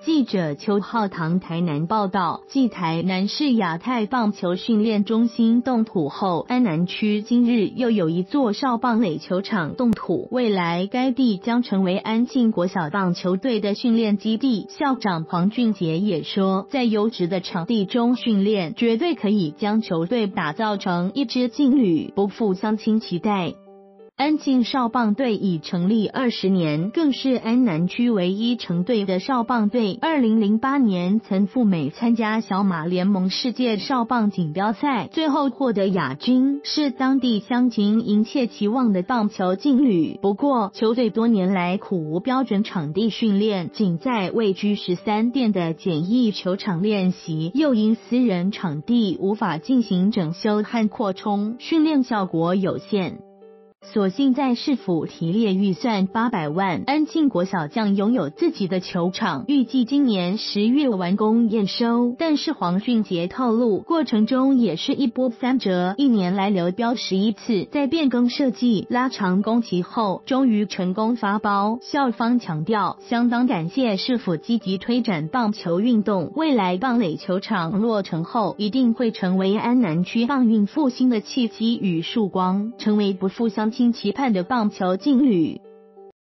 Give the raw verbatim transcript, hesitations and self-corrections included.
记者邱浩堂台南报道，继台南市亚太棒球训练中心动土后，安南区今日又有一座少棒垒球场动土，未来该地将成为安庆国小棒球队的训练基地。校长黄俊杰也说，在优质的场地中训练，绝对可以将球队打造成一支劲旅，不负乡亲期待。安庆少棒队已成立二十年，更是安南区唯一成队的少棒队。二零零八年曾赴美参加小马联盟世界少棒锦标赛，最后获得亚军，是当地乡亲殷切期望的棒球劲旅。不过，球队多年来苦无标准场地训练，仅在位居十三店的简易球场练习，又因私人场地无法进行整修和扩充，训练效果有限。所幸在市府提列预算八百万，安庆国小将拥有自己的球场，预计今年十月完工验收。但是黄俊杰透露，过程中也是一波三折，一年来流标十一次，在变更设计、拉长工期后，终于成功发包。校方强调，相当感谢市府积极推展棒球运动，未来棒垒球场落成后，一定会成为安南区棒运复兴的契机与曙光，成为不负乡亲期盼的棒球劲旅。